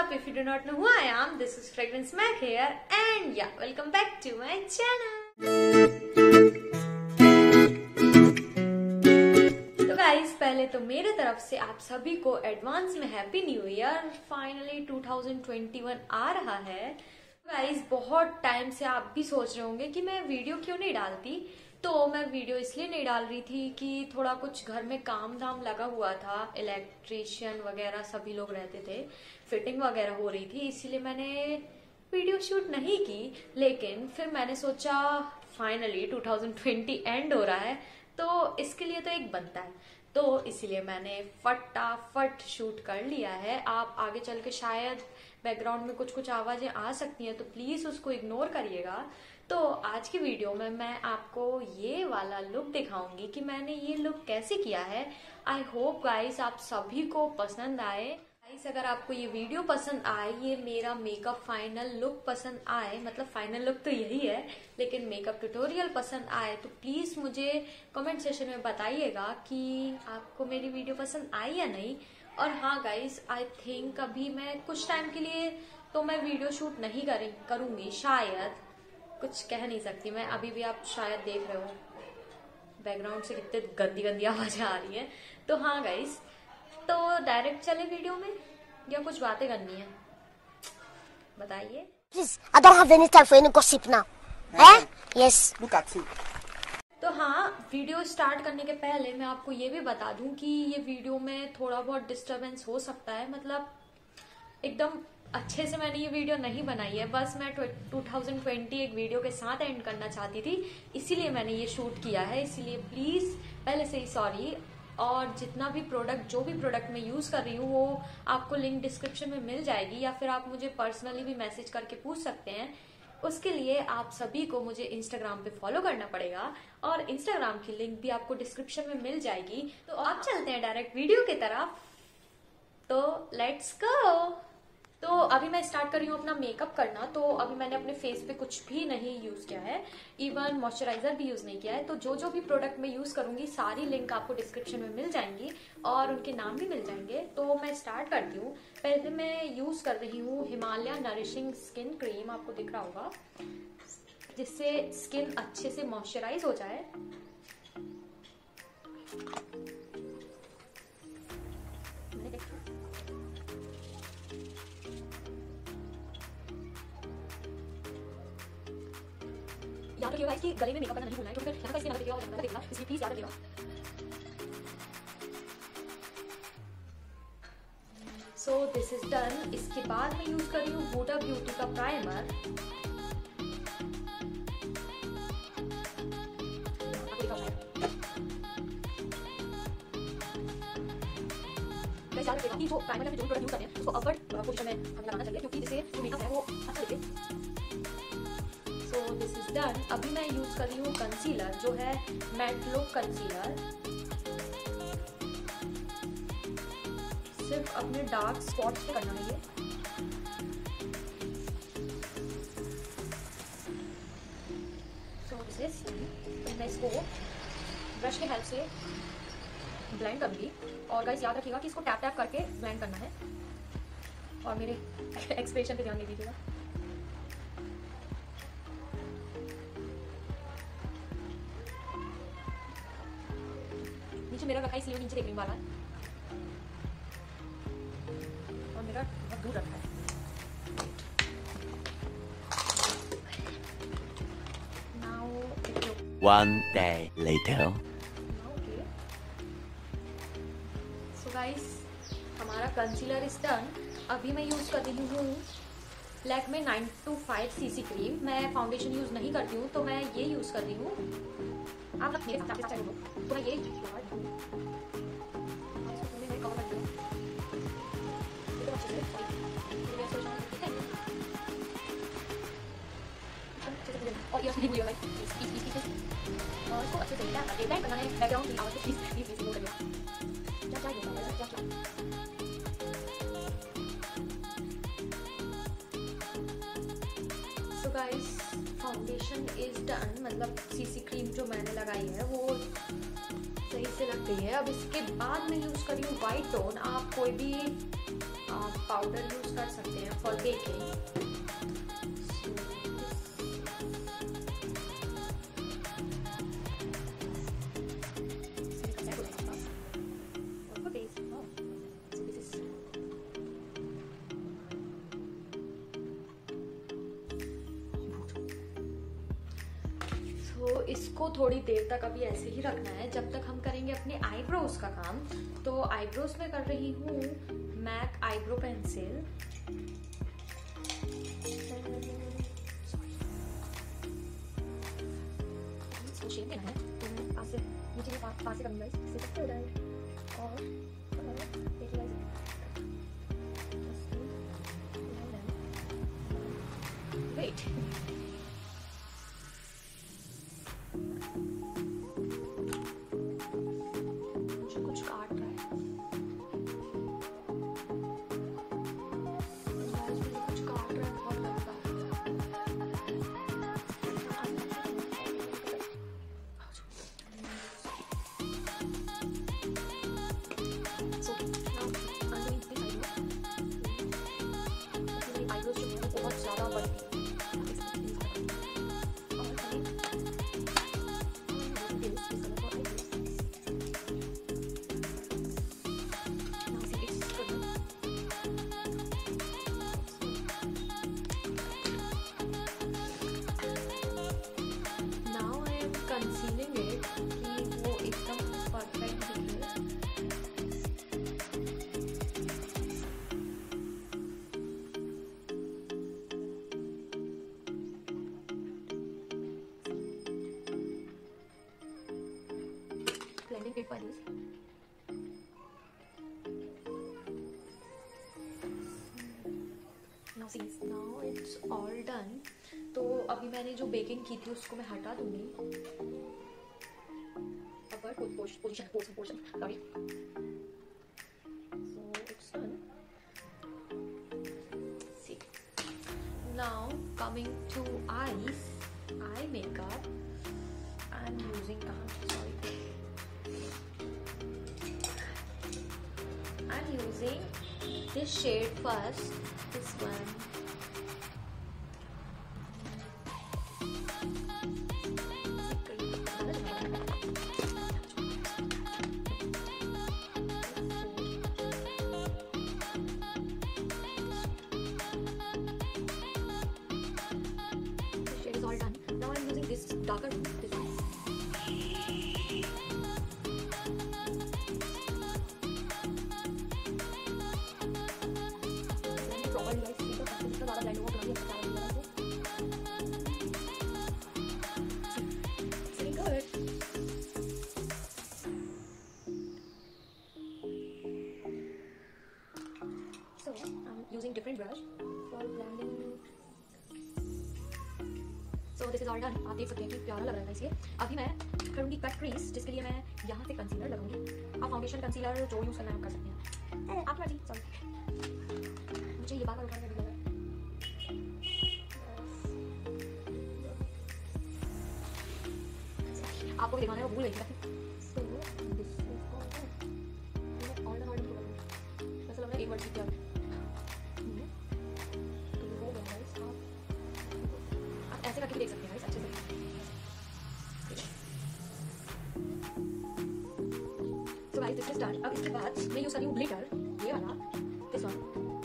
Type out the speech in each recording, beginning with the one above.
up? If you do not know who I am, this is Fragrance Mac here, and yeah, welcome back to my channel. तो guys, पहले तो मेरे तरफ से आप सभी को एडवांस में हैप्पी न्यू ईयर। फाइनली 2021 आ रहा है। गाइस, बहुत टाइम से आप भी सोच रहे होंगे कि मैं वीडियो क्यों नहीं डालती। तो मैं वीडियो इसलिए नहीं डाल रही थी कि थोड़ा कुछ घर में काम धाम लगा हुआ था, इलेक्ट्रिशियन वगैरह सभी लोग रहते थे, फिटिंग वगैरह हो रही थी, इसीलिए मैंने वीडियो शूट नहीं की। लेकिन फिर मैंने सोचा फाइनली 2020 एंड हो रहा है, तो इसके लिए तो एक बनता है, तो इसीलिए मैंने फटाफट शूट कर लिया है। आप आगे चल के शायद बैकग्राउंड में कुछ कुछ आवाजें आ सकती हैं, तो प्लीज उसको इग्नोर करिएगा। तो आज की वीडियो में मैं आपको ये वाला लुक दिखाऊंगी कि मैंने ये लुक कैसे किया है। आई होप गाइस आप सभी को पसंद आए। गाइस, अगर आपको ये वीडियो पसंद आए, ये मेरा मेकअप फाइनल लुक पसंद आए, मतलब फाइनल लुक तो यही है, लेकिन मेकअप ट्यूटोरियल पसंद आए, तो प्लीज मुझे कमेंट सेक्शन में बताइएगा कि आपको मेरी वीडियो पसंद आई या नहीं। और हाँ गाइस, आई थिंक अभी मैं कुछ टाइम के लिए तो मैं वीडियो शूट नहीं करूंगी, शायद, कुछ कह नहीं सकती मैं। अभी भी आप शायद देख रहे हो बैकग्राउंड से कितने गंदी गंदी आवाजें आ रही हैं। तो हाँ गाइस, तो डायरेक्ट चले वीडियो में या कुछ बातें करनी है, बताइए। Please, I don't have any time for any gossip now. Eh? Yes. Look at it. तो हाँ, वीडियो स्टार्ट करने के पहले मैं आपको ये भी बता दूं कि ये वीडियो में थोड़ा बहुत डिस्टरबेंस हो सकता है। मतलब एकदम अच्छे से मैंने ये वीडियो नहीं बनाई है, बस मैं 2020 एक वीडियो के साथ एंड करना चाहती थी, इसीलिए मैंने ये शूट किया है। इसीलिए प्लीज पहले से ही सॉरी। और जितना भी प्रोडक्ट, जो भी प्रोडक्ट मैं यूज कर रही हूँ, वो आपको लिंक डिस्क्रिप्शन में मिल जाएगी, या फिर आप मुझे पर्सनली भी मैसेज करके पूछ सकते हैं। उसके लिए आप सभी को मुझे इंस्टाग्राम पे फॉलो करना पड़ेगा, और इंस्टाग्राम की लिंक भी आपको डिस्क्रिप्शन में मिल जाएगी। तो आप चलते हैं डायरेक्ट वीडियो की तरफ, तो लेट्स गो। तो अभी मैं स्टार्ट कर रही हूँ अपना मेकअप करना। तो अभी मैंने अपने फेस पे कुछ भी नहीं यूज किया है, इवन मॉइस्चराइजर भी यूज नहीं किया है। तो जो भी प्रोडक्ट मैं यूज करूंगी, सारी लिंक आपको डिस्क्रिप्शन में मिल जाएंगी और उनके नाम भी मिल जाएंगे। तो मैं स्टार्ट करती हूँ। पहले मैं यूज कर रही हूँ हिमालय नरिशिंग स्किन क्रीम, आपको दिख रहा होगा, जिससे स्किन अच्छे से मॉइस्चराइज हो जाए। याद रखिएगा कि गले में मेकअप करना नहीं भूलना है, क्योंकि फिर इसके अंदर देखिएगा, इसलिए प्लीज याद रखिएगा। So this is done. इसके बाद मैं यूज कर रही हूँ हुडा ब्यूटी का प्राइमर। याद रखिएगा कि जो प्राइमर में जो प्रोडक्ट यूज करते हैं उसको अपवर्ड पोजीशन में हमें लगाना चाहिए, क्योंकि जिससे जो मेकअप है वो अच्छा दिखे। So this is done। अभी मैं यूज कर रही हूँ कंसीलर, जो है मैट लुक कंसीलर। सिर्फ अपने डार्क स्पॉट्स पे करना है ये। So this is, तो मैं इसको ब्रश के हेल्प से ब्लेंड करूंगी। और गाइस याद रखिएगा कि इसको टैप टैप करके ब्लेंड करना है, और मेरे एक्सप्रेशन पे ध्यान दे दीजिएगा। नीचे मेरा रखा है, इसलिए नीचे देख रही हूँ बार-बार, और मेरा बहुत दूर रखा है। One day later. So guys, हमारा कंसीलर इज डन। अभी मैं यूज कर रही हूँ लैक्मे 925 सीसी क्रीम। मैं फाउंडेशन यूज नहीं करती हूँ, तो मैं ये यूज कर रही हूँ। आप मेरे साथ चलो, तो मैं ये और ये सुनी हुई है और इसको अच्छे से ब्लेंड करना है। बैकग्राउंड की आवाज को प्लीज प्लीज प्लीज करिए। क्या क्या होता है, क्या क्या। So guys, foundation is done. मतलब सीसी क्रीम जो मैंने लगाई है वो सही से लग गई है। अब इसके बाद मैं यूज कर रही हूँ वाइट टोन। आप कोई भी आप पाउडर यूज कर सकते हैं फॉर बेकिंग। तो इसको थोड़ी देर तक अभी ऐसे ही रखना है जब तक हम करेंगे अपने आईब्रोज का काम। तो आईब्रोज में कर रही हूँ मैक आईब्रो पेंसिल। शेप देना है तो पास से नीचे के पास से करूँगा, इससे सकते हो जाए। और वेट, कुछ काट रहा है, कुछ काट रहा है बहुत लंबा। आईब्रोज जो है बहुत ज्यादा बढ़ती है। कंसीलिंग इट कि वो एकदम परफेक्ट दिखे। blending it by this. Now it's all done. तो अभी मैंने जो बेकिंग की थी उसको मैं हटा दूंगी। Upper position sorry. So it's done. See. Now coming to eyes, eye makeup. I'm using I'm using this shade first. This one. All done. Now I'm using this darker this one. Properly guys, see the इसका ज़्यादा blend होगा तो see good. So I'm using different brush for blending. So this is all done. आप देख सकते हैं कि प्यारा लग रहा है इसलिए अभी मैं करूँगी कट क्रीज, जिसके लिए मैं यहाँ से कंसीलर लगाऊंगी। आप फाउंडेशन कंसीलर जो यूज़ करना है आप कर सकते हैं। आप मर्जी। सॉरी मुझे ये बार ऊपर कर दिया। आपको भी दिखाना है वो भूल गई थी। So this is all done. All done. वैसे लग रहा है एक वर्ड सीख गया। ऐसे करके देख सकते हैं अच्छे से। So guys, this is done. अब इसके बाद मैं यूज कर रही हूँ ग्लिटर, ये वाला, this one.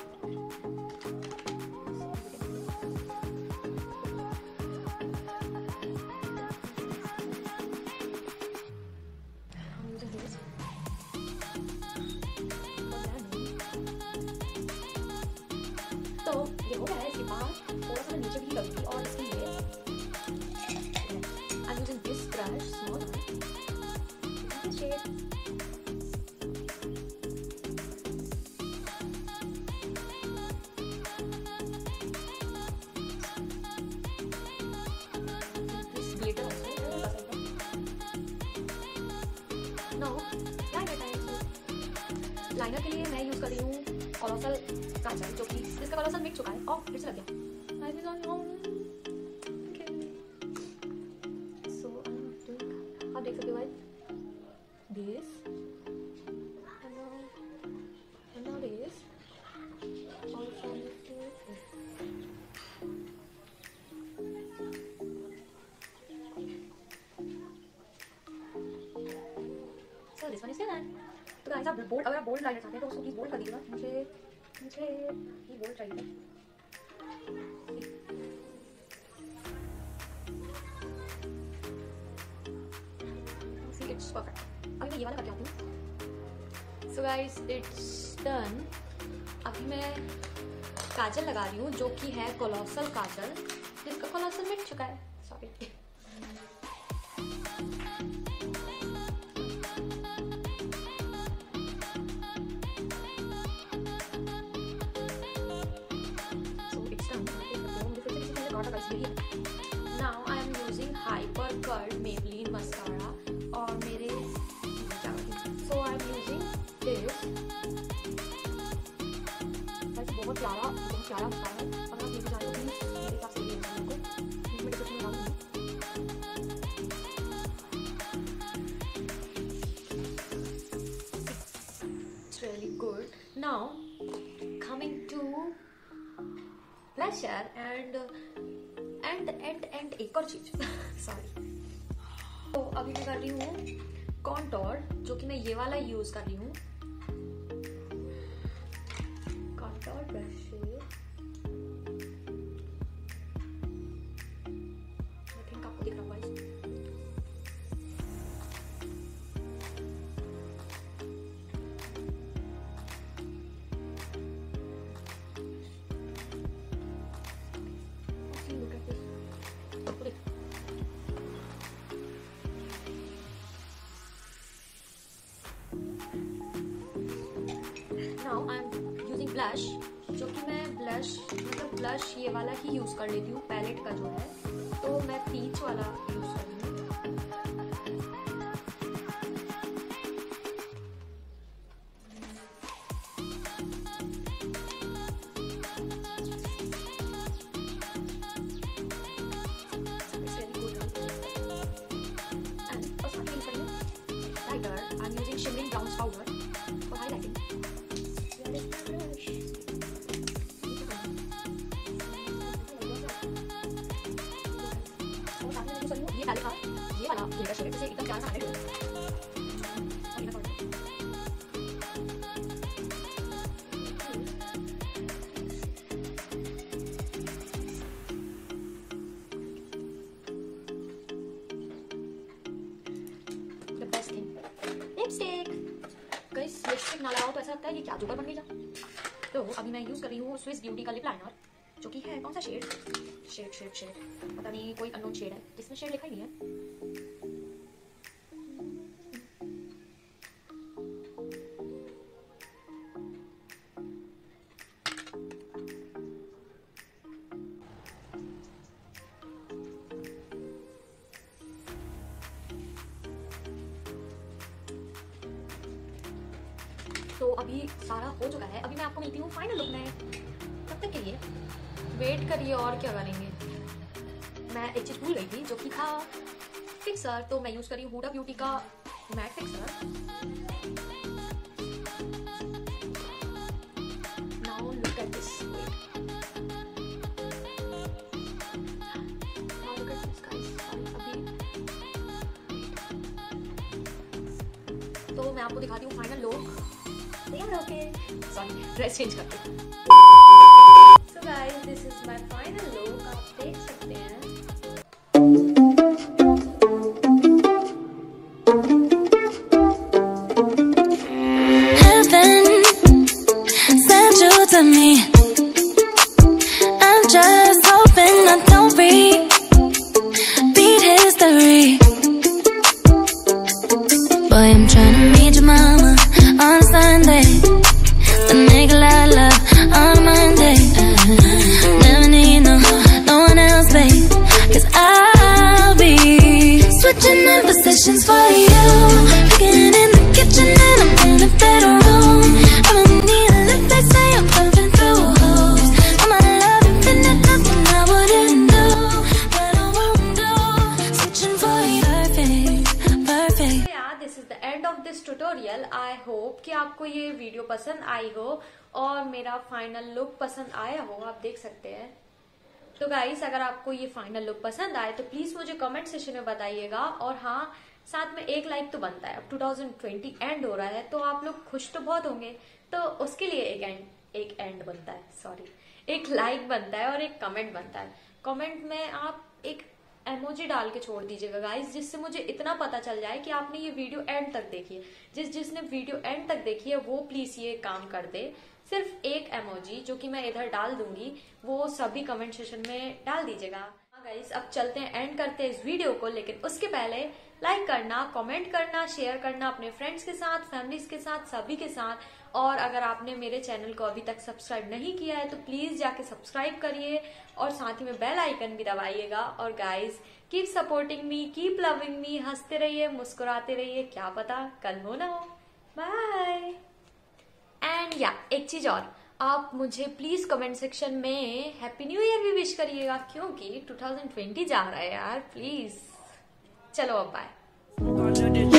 I'm using this. तो ये हो गया है। इसके बाद थोड़ा सा नीचे भी करूँगी और इसके लिए I'm using this brush, small one. This shade. This glitter also. Now liner time. Liner के लिए मैं यूज कर रही हूँ कॉलोसल काजल, जो कि इसका कॉलोसल मिट चुका है और फिर से लग गया। So आप देख सकते हो guys, this and now this bold, अगर आप बोल्ड लाइनर चाहते हैं तो उसको प्लीज बोल्ड कर दीजिएगा। मुझे ये बोल्ड चाहिए। It's perfect. अभी मैं ये वाला करके आती हूँ। So guys it's done. अभी मैं काजल लगा रही हूँ जो कि है कोलोसल काजल, जिसका कोलोसल मिट चुका है। Sorry. Now I am using Hyper Curl Maybelline mascara और मेरे so I am using this। वैसे बहुत प्यारा मसाला है। अगर आप लेके जा रहे हो प्लीज मेरे हिसाब से ले लेना। मैं डिस्क्रिप्शन में डालूंगी। It's really good. Now coming to blusher and एक और चीज सॉरी। तो अभी मैं कर रही हूँ कॉन्टोर, जो कि मैं ये वाला यूज कर रही हूँ। कॉन्टोर ब्रश आई थिंक आपको दिख रहा होगा। Now I'm using blush, जो कि मैं ब्लश ये वाला ही यूज कर लेती हूँ पैलेट का जो है। तो मैं पीच वाला यूज कर रही हूँ। I'm using shimmering brown powder for highlighting. ये वाला ब्लेंडर शेड से एकदम प्यारा highlight the best thing lipstick. Guys lipstick ना लगाओ तो ऐसा लगता है कि क्या जोकर बन गई। तो अभी मैं यूज कर रही हूँ स्विस ब्यूटी का लिप लाइनर, जो कि है कौन सा शेड पता नहीं, कोई अननोन शेड है, इसमें शेड लिखा ही नहीं है। तो अभी सारा हो चुका है। अभी मैं आपको मिलती हूँ फाइनल लुक में। तब तक के लिए वेट करिए। और क्या करेंगे, मैं एक चीज भूल गई थी जो कि था फिक्सर। तो मैं यूज कर रही हूँ हुडा ब्यूटी का matte fixer. Now look at this. Now look at this guys. तो मैं आपको दिखाती हूँ final look. Okay sorry, dress change करते हैं। So guys this is my final look. आप देख सकते हैं। Heaven sent you to me. I'm just hoping I don't repeat history. Boy, I'm trying to meet your mama on Sunday, the nigga I love on Monday. Never need no one else, babe, 'cause I'll be switching in positions for you. Cooking in the kitchen and I'm in the bedroom. I'm in need of lip, they say I'm pumping through holes. I'm a love infinite, nothing I wouldn't do, but I won't do. Switching for you, perfect. This is the end of this tutorial. I hope कि आपको ये video पसंद आई हो और मेरा final look पसंद आया हो। आप देख सकते हैं। तो गाइस अगर आपको ये फाइनल लुक पसंद आए तो प्लीज मुझे कमेंट सेक्शन में बताइएगा। और हाँ, साथ में एक लाइक तो बनता है। अब 2020 एंड हो रहा है तो आप लोग खुश तो बहुत होंगे, तो उसके लिए एक एंड बनता है, सॉरी, एक लाइक बनता है और एक कमेंट बनता है। कमेंट में आप एक इमोजी डाल के छोड़ दीजिएगा गाइस, जिससे मुझे इतना पता चल जाए कि आपने ये वीडियो एंड तक देखी है। जिसने वीडियो एंड तक देखी है वो प्लीज ये काम कर दे, सिर्फ एक इमोजी जो कि मैं इधर डाल दूंगी वो सभी कमेंट सेक्शन में डाल दीजिएगा। हाँ गाइस, अब चलते हैं, एंड करते हैं इस वीडियो को, लेकिन उसके पहले लाइक करना, कमेंट करना, शेयर करना अपने फ्रेंड्स के साथ, फैमिलीज के साथ, सभी के साथ। और अगर आपने मेरे चैनल को अभी तक सब्सक्राइब नहीं किया है तो प्लीज जाके सब्सक्राइब करिए और साथ ही में बेल आइकन भी दबाइएगा। और guys, keep supporting me, keep loving me, हंसते रहिए, मुस्कुराते रहिए, क्या पता कल हो ना हो। बाय। एंड या एक चीज और, आप मुझे प्लीज कमेंट सेक्शन में हैप्पी न्यू ईयर भी विश करिएगा, क्योंकि 2020 जा रहा है यार, प्लीज। चलो अब बाय।